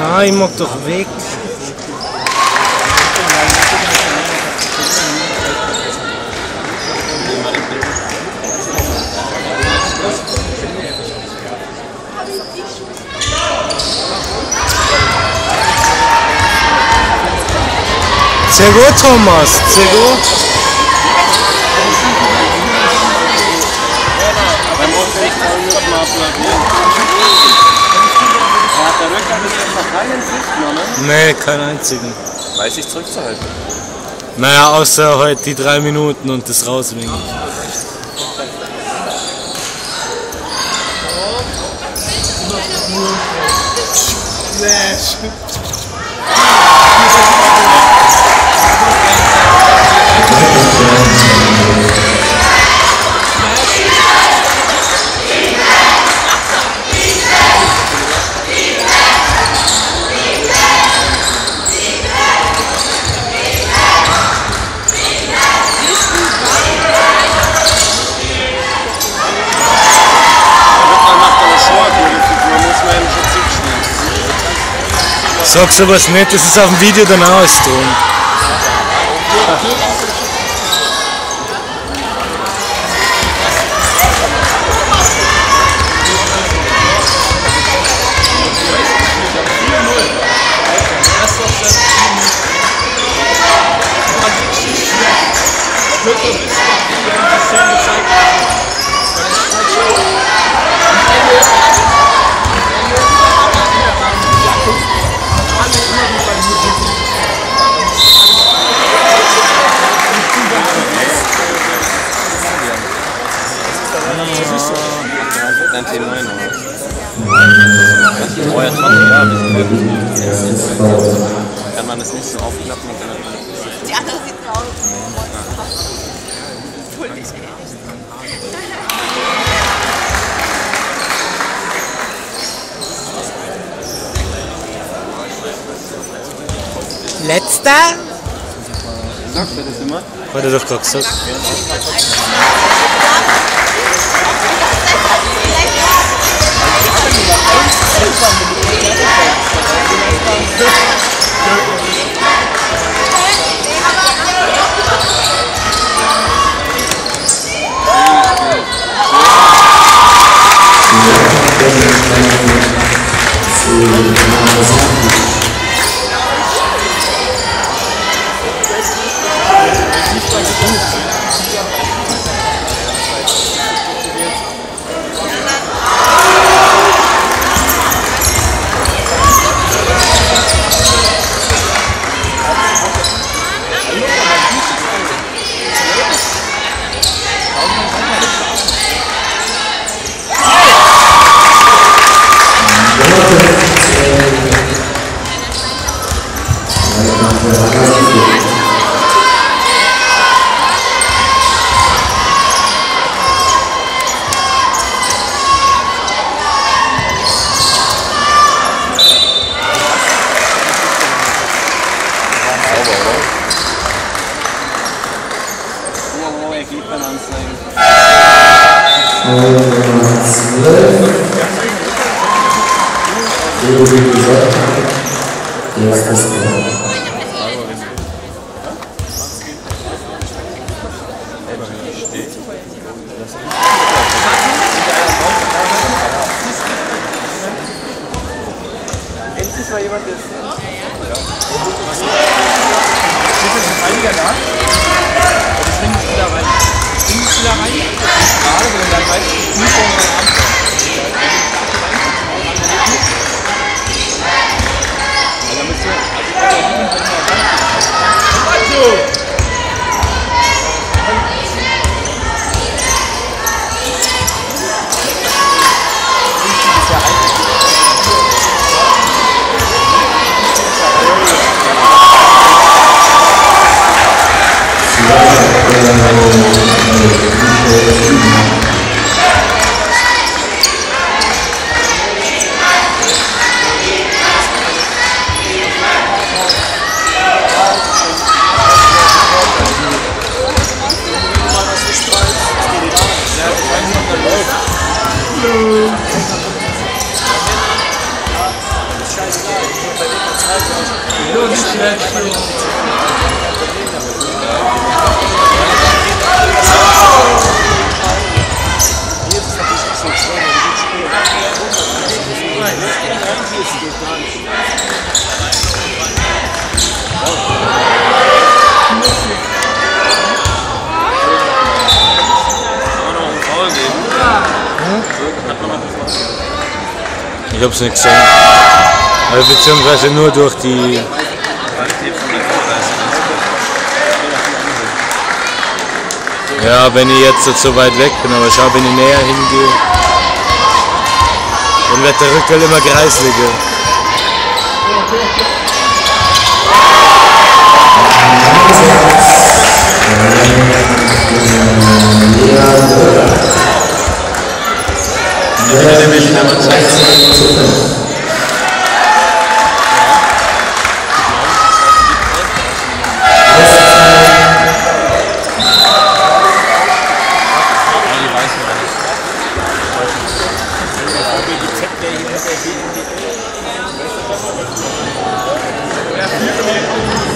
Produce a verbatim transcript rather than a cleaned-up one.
Nein, ich mag doch weg. Sehr gut, Thomas, sehr gut. Beim Aufrechten muss man applaudieren. Hat der Röcker bis jetzt noch keinen Sicht genommen? Nee, keinen einzigen. Weiß ich zurückzuhalten. Naja, außer heute die drei Minuten und das Rauswinken. Sag sowas nicht, das ist auf dem Video dann auch alles drin. Kann man das nicht so aufklappen und dann... Die andere sieht so aus. Voll nicht ehrlich. Letzter? Sagt er das immer? Hat er doch gerade gesagt. Endlich mal jemand, der ist. Steht jetzt ein Heiliger da? Das bringt mich wieder rein. Bringt mich wieder rein? Gerade, wenn dann weiß ich nicht, wo man anfängt. Also müsst ihr. Also, So, nicht schlecht. Ich hab's nicht gesehen. Also beziehungsweise nur durch die... Ja, wenn ich jetzt so weit weg bin, aber schau, wenn ich näher hingehe, dann wird der Rückwärts immer kreisliger. Ja,